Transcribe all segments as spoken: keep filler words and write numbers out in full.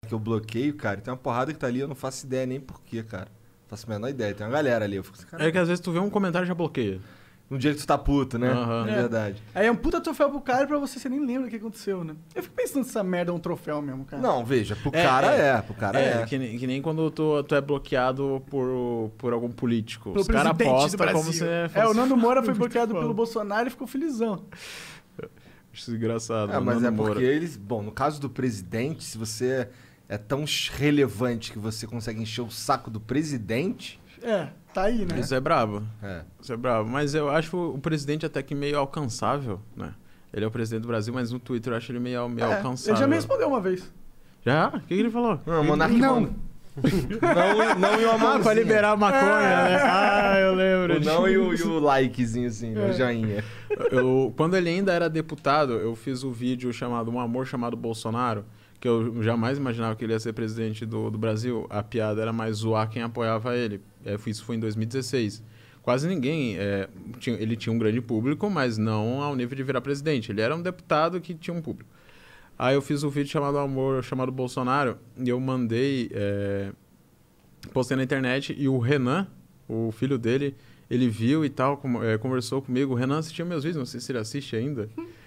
que eu bloqueio, cara, tem uma porrada que tá ali, eu não faço ideia nem por quê, cara. Não faço a menor ideia. Tem uma galera ali. Eu fico assim, cara, É que às vezes tu vê um comentário e já bloqueia. um dia que tu tá puto, né? Aham. É É. verdade. Aí é um puta troféu pro cara e pra você, você nem lembra o que aconteceu, né? Eu fico pensando se essa merda é um troféu mesmo, cara. Não, veja, pro É, cara é. é, pro cara É, é. Que, nem, que nem quando tu, tu é bloqueado por, por algum político. Pelo Os caras presidente do apostam como Brasil. se É, fosse... o Nando Moura foi muito bloqueado foda. pelo Bolsonaro e ficou felizão. Acho engraçado. É, o mas Nando é Moura. porque eles... Bom, no caso do presidente, se você é tão relevante que você consegue encher o saco do presidente... É, tá aí, né? Isso é brabo. É. Isso é brabo. Mas eu acho o presidente até que meio alcançável, né? Ele é o presidente do Brasil, mas no Twitter eu acho ele meio, meio É, alcançável. ele já me respondeu uma vez. Já? O que, que ele falou? Não, o Monark Não. não. não, não e uma Ah, pra mãozinha. liberar a maconha, né? Ah, eu lembro. O não e o, e o likezinho, assim, É. o joinha. Eu, quando ele ainda era deputado, eu fiz o vídeo chamado Um Amor Chamado Bolsonaro, que eu jamais imaginava que ele ia ser presidente do, do Brasil. A piada era mais zoar quem apoiava ele. É, isso foi em dois mil e dezesseis. Quase ninguém... É, tinha, ele tinha um grande público, mas não ao nível de virar presidente. Ele era um deputado que tinha um público. Aí eu fiz um vídeo chamado Um Amor Chamado Bolsonaro e eu mandei... É, postei na internet e o Renan, o filho dele, ele viu e tal, com, é, conversou comigo. O Renan assistia meus vídeos, não sei se ele assiste ainda.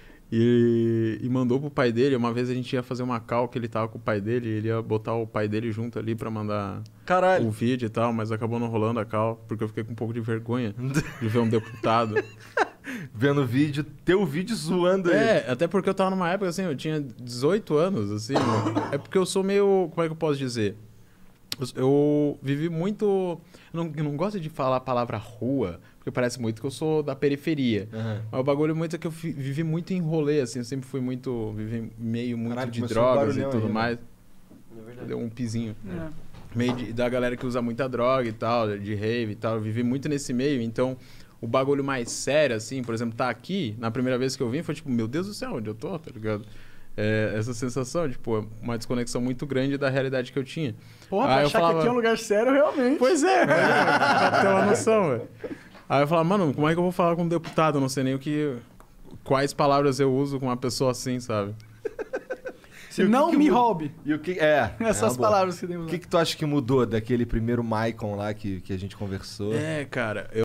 E, e mandou pro pai dele. Uma vez a gente ia fazer uma call que ele tava com o pai dele, ele ia botar o pai dele junto ali pra mandar Caralho. o vídeo e tal, mas acabou não rolando a call, porque eu fiquei com um pouco de vergonha de ver um deputado. Vendo o vídeo, teu vídeo zoando ele. É, até porque eu tava numa época assim, eu tinha dezoito anos, assim. É porque eu sou meio. Como é que eu posso dizer? Eu, eu vivi muito. Eu não, eu não gosto de falar a palavra rua, porque parece muito que eu sou da periferia. Uhum. Mas o bagulho muito é que eu fi- vivi muito em rolê, assim. Eu sempre fui muito. Vivi meio muito Caralho, de começou um drogas e barulhão tudo aí, né? mais. É verdade. Deu um pizinho. É. Meio de- da galera que usa muita droga e tal, de rave e tal. Eu vivi muito nesse meio, então o bagulho mais sério, assim, por exemplo, tá aqui, na primeira vez que eu vim, foi tipo, meu Deus do céu, onde eu tô, tá ligado? É, essa sensação, tipo, uma desconexão muito grande da realidade que eu tinha. Porra, Aí pra eu achar falava- que aqui é um lugar sério, realmente. Pois é, pra ter uma noção, velho. Aí eu falava, mano, como é que eu vou falar com um deputado? Eu não sei nem o que... Quais palavras eu uso com uma pessoa assim, sabe? Se E o que não que me mu- roube. E o que... É. é Essas uma boa. palavras que tem O que, que tu acha que mudou daquele primeiro Maicon lá que, que a gente conversou? É, cara, eu